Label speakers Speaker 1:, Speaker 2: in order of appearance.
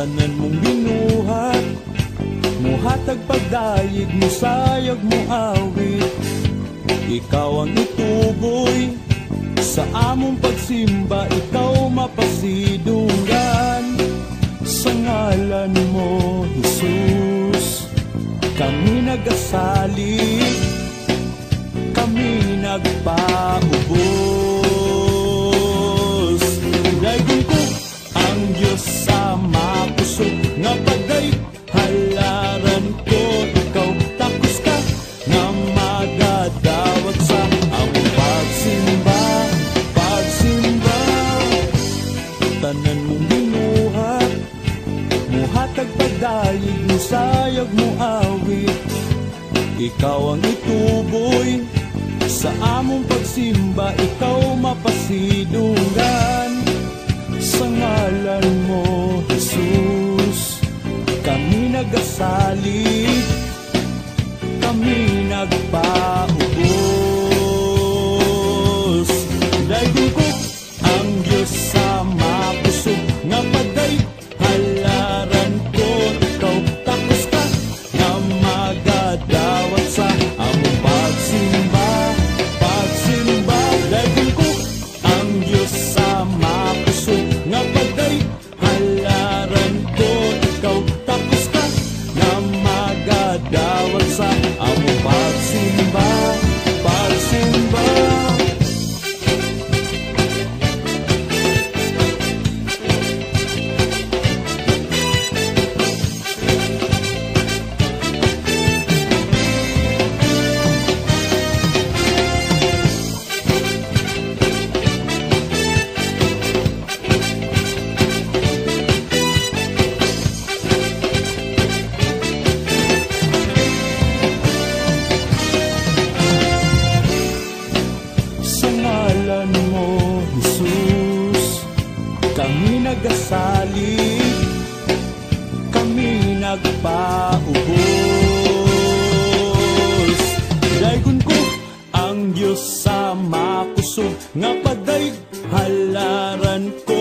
Speaker 1: tanan mong binuhat, muhatag pagdayeg mo sayag mo awit. Ikaw ang ituboy sa among pagsimba, ikaw mapasidunggan. Sa ngalan mo, Jesus, kami nagasalig, kami nagpaubos. Daygon ko ang Diyos sa makusog nga paday, halaran ko ikaw takos ka nga magadawat sa among pagsimba, pagsimba. Tanan mong binuhat, muhatag pagdayeg mo sayag mo awit. Ikaw ang ituboy sa among pagsimba, ikaw mapasidunggan. Sa ngalan mo, Jesus, kami nagasalig, kami nagpaubos. Daygon ko ang Diyos sa makusog nga paday, halaran ko ikaw takos ka nga magadawat sa among pagsimba, pagsimba. Daygon ko ang Diyos sa makusog nga paday, halaran ko ikaw takos ka nga magadawat sa among pagsimba, pagsimba. Kami nagasalig, kami nagpaubos. Daygon ko ang Diyos sa makusog nga paday, halaran ko